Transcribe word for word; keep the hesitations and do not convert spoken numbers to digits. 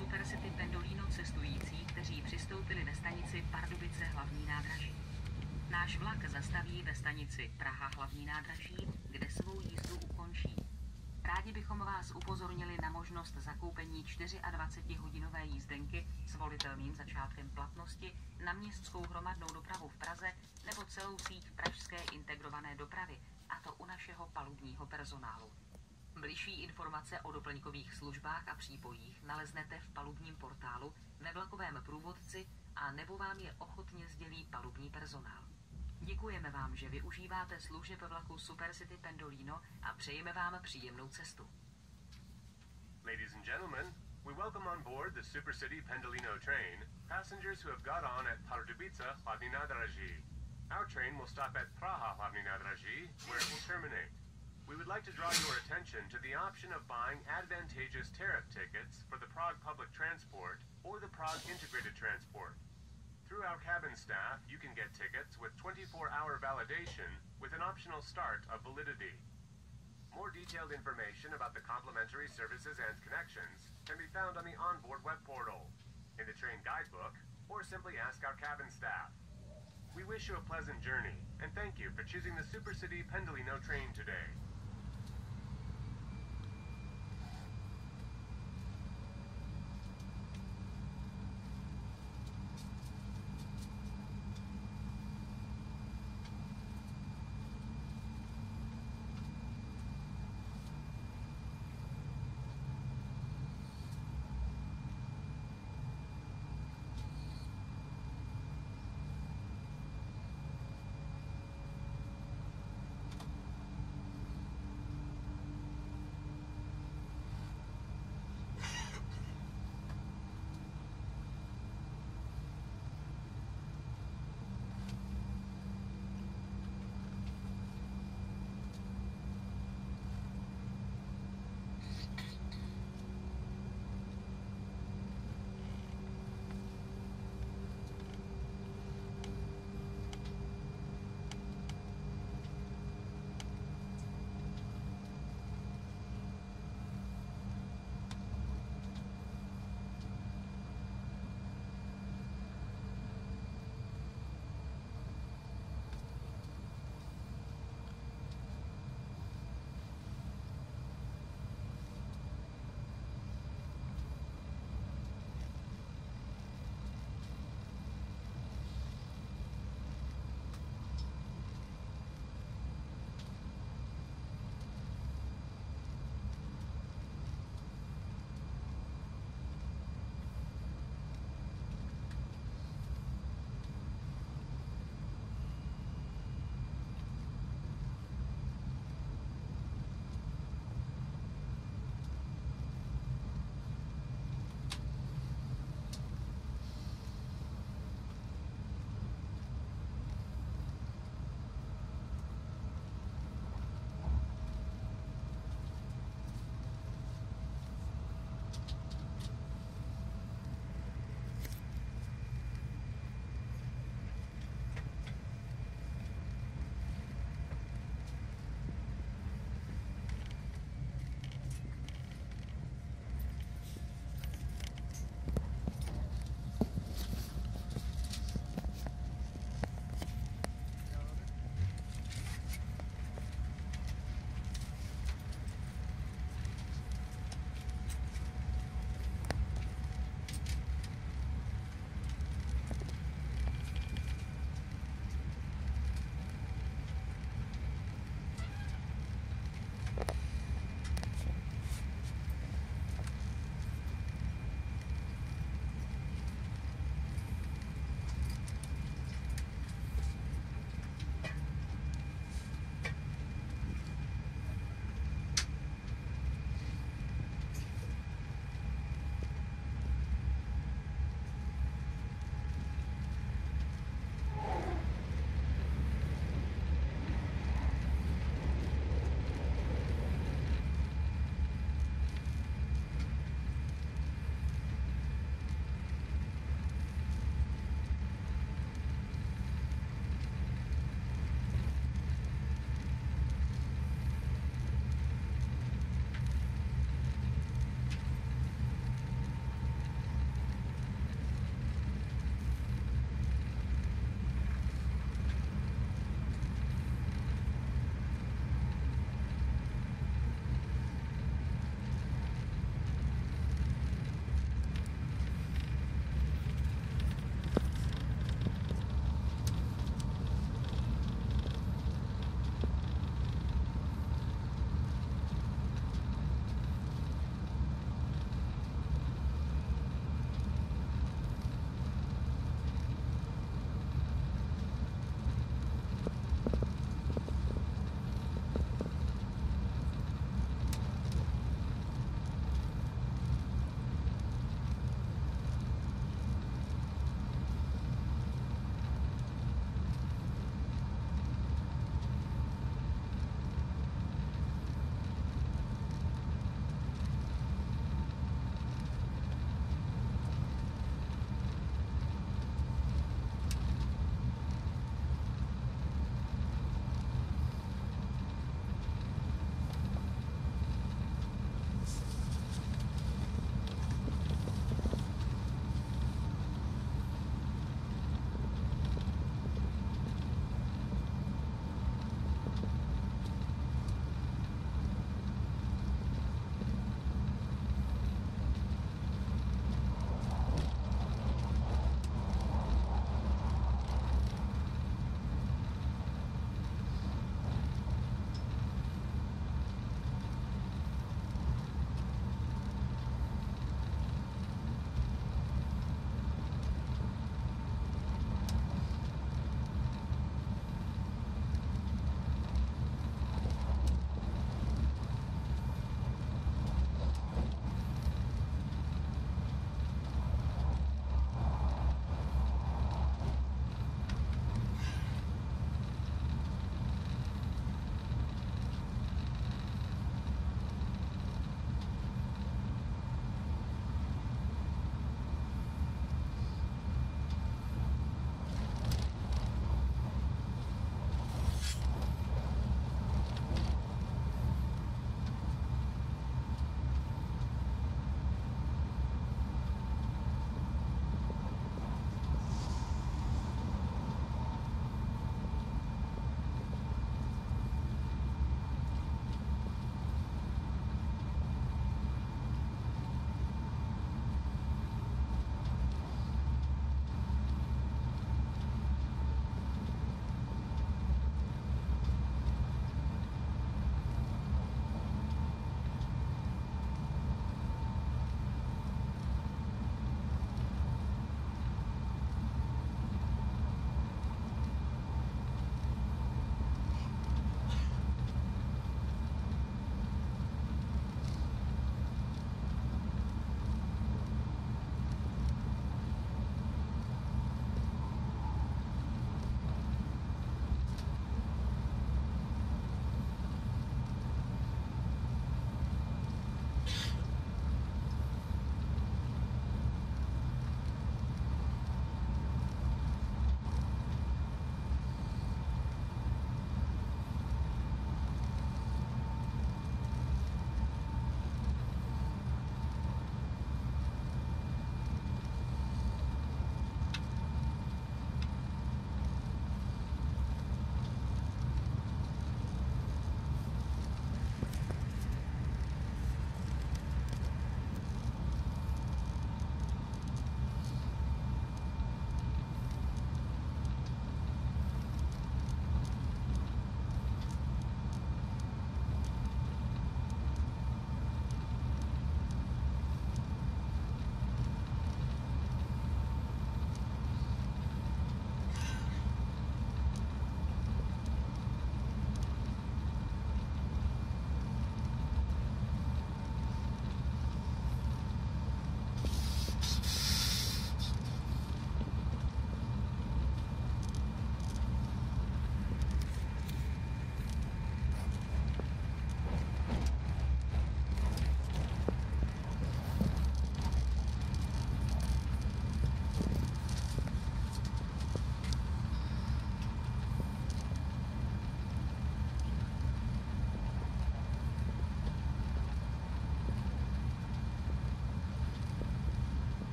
Supercity Pendolino cestující, kteří přistoupili ve stanici Pardubice hlavní nádraží. Náš vlak zastaví ve stanici Praha hlavní nádraží, kde svou jízdu ukončí. Rádi bychom vás upozornili na možnost zakoupení dvacetičtyřhodinové jízdenky s volitelným začátkem platnosti na městskou hromadnou dopravu v Praze nebo celou síť pražské integrované dopravy, a to u našeho palubního personálu. Bližší informace o doplňkových službách a přípojích naleznete v palubním portálu, ve vlakovém průvodci a nebo vám je ochotně sdělí palubní personál. Děkujeme vám, že využíváte služeb vlaku Supercity Pendolino a přejeme vám příjemnou cestu. Ladies and gentlemen, we welcome on board the Supercity Pendolino train passengers who have got on at Pardubice hlavní nádraží. Our train will stop at Praha hlavní nádraží, where it will terminate. We would like to draw your attention to the option of buying advantageous tariff tickets for the Prague Public Transport or the Prague Integrated Transport. Through our cabin staff, you can get tickets with twenty-four hour validation with an optional start of validity. More detailed information about the complimentary services and connections can be found on the onboard web portal, in the train guidebook, or simply ask our cabin staff. We wish you a pleasant journey, and thank you for choosing the Supercity Pendolino train today.